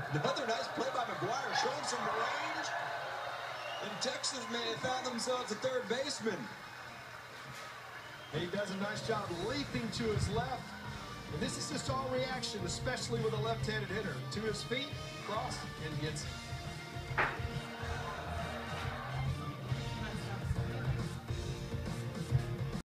Another nice play by McGuire, showing some range. And Texas may have found themselves a third baseman. He does a nice job leaping to his left. And this is just all reaction, especially with a left-handed hitter. To his feet, cross, and gets it.